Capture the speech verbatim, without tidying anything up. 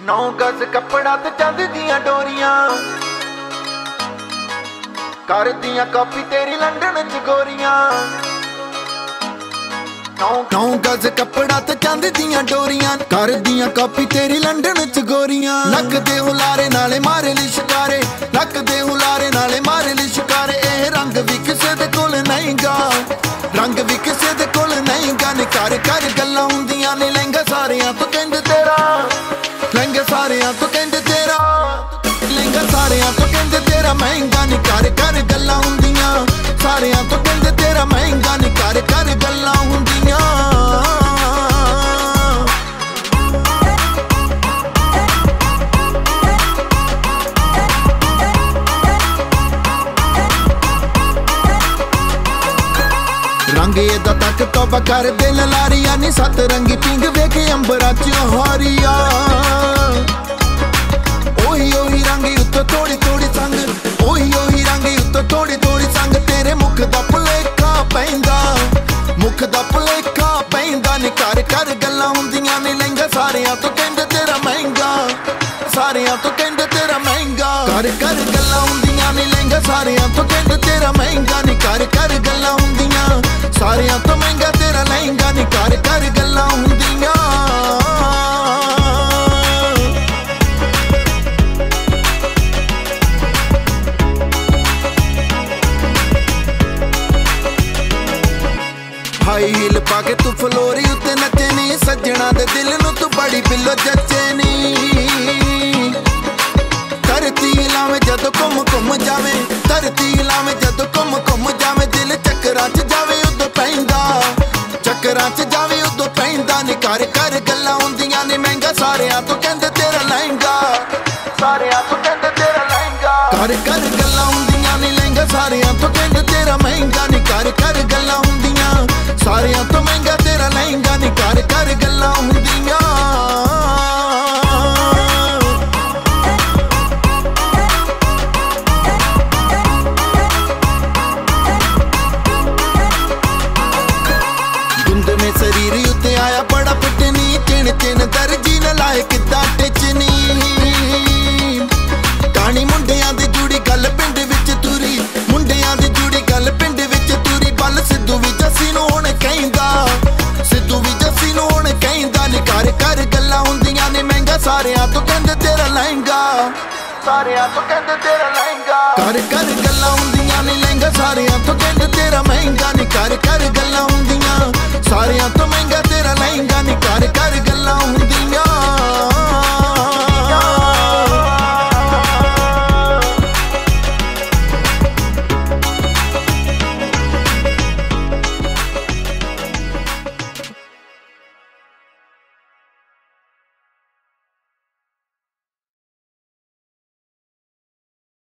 नौ गज कपड़ा ते चंद दियां डोरियां कर दियां कॉपी तेरी लंडन च गोरियां। नौ गज कपड़ा ते चंद दियां डोरियां कर दियां कॉपी तेरी लंडन च गोरियां। लक दे हुलारे नाले मारे लिशकारे, लक दे हुलारे नाले मारे लिशकारे। ए रंग भी किसे दे कोल नहीं गा, रंग भी किसे दे कोल नहीं गा। नी कर कर गल्लां हुंदियां ने लहंगा सारियां तो कहंदे तेरा, लहंगा सारियां तो कहंदे तेरा, लहंगा सारियां तो कहंदे तेरा महंगा। नी कर कर गल्लां हुंदियां सारियां तो कहंदे तेरा महंगा। नी कर कर गल्लां हुंदियां। रंग एदा तक तौबा कर दिल लारिया। नी सत रंगी पिंग वेखे अंबरा च हारिया। ओही ओही रंग उत्तो थोड़ी थोड़ी संग, ओही ओही रंग उत्तो थोड़ी थोड़ी संग। तेरे मुख दा भुलेखा पैंदा, मुख दा भुलेखा पैंदा। नी कर कर गल्लां हुंदियां ने लहंगा सारियां तो कहंदे तेरा महंगा, सारियां तो कहंदे तेरा महंगा। कर कर गल्लां हुंदियां ने लहंगा सारियां तो कहंदे तेरा महंगा। नी कर कर गल्लां हुंदियां सारियां तो महंगा तेरा लहंगा। नी कर कर गल्लां हुंदियां। हाई हील पाके तू फलोरी उत्ते नचे नी। सज्जणा दे दिल नू तू बड़ी पिल्लो जचे नी। धरती हिलावे जदों घुम घुम जावे, धरती हिलावे जदों घुम घुम जावे। दिल चक्करां च जावे उदों पैंदा, चक्करां च जावे उदों पैंदा। नी कर कर गल्लां हुंदियां ने महंगा सारियां तो कहंदे तेरा लहंगा, सारियां तो कहंदे तेरा लहंगा। कर कर गल्लां हुंदियां ने लहंगा सारियां तो कहंदे तेरा महंगा। नी कर कर गल्लां हुंदियां सारियां तो महंगा तेरा लहंगा। नी कर कर गल्लां हुंदियां। धुंद में शरीर उत्ते आया बड़ा पिटनी। चिन चिन दर्जी न लाए किद्दां टिचनी। कहानी मुंडियां दी जुड़ी गल पिंड विच तुरी, मुंडियां दी जुड़ी गल पिंड विच तुरी। बल सिद्धू भी जस्सी नूं हुण कहिंदा, सिद्धू भी जस्सी नूं हुण कहिंदा। नी कर कर गल्लां हुंदियां ने महंगा सारियां तो कहंदे तेरा लहंगा, सारियां तो कहंदे तेरा लहंगा। कर कर गल्लां हुंदियां ने लहंगा सारियां तो कहंदे तेरा महंगा। नी कर कर गल्लां